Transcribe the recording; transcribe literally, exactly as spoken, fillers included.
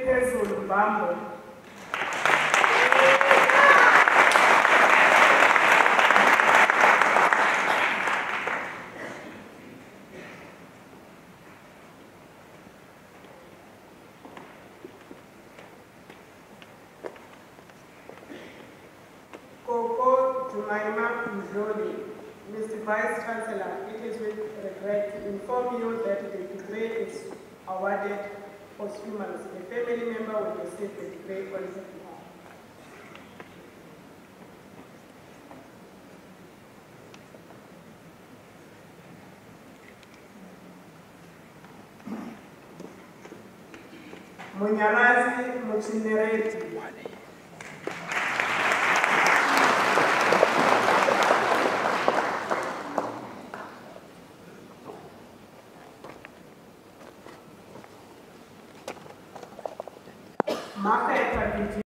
phezulu Bambo. Koko Jumaima Mzoli, Mister Vice Chancellor, it is with regret to inform you that the degree is awarded posthumously. A family member will receive the degree on his behalf. Munyalazi Muchinereti. Marca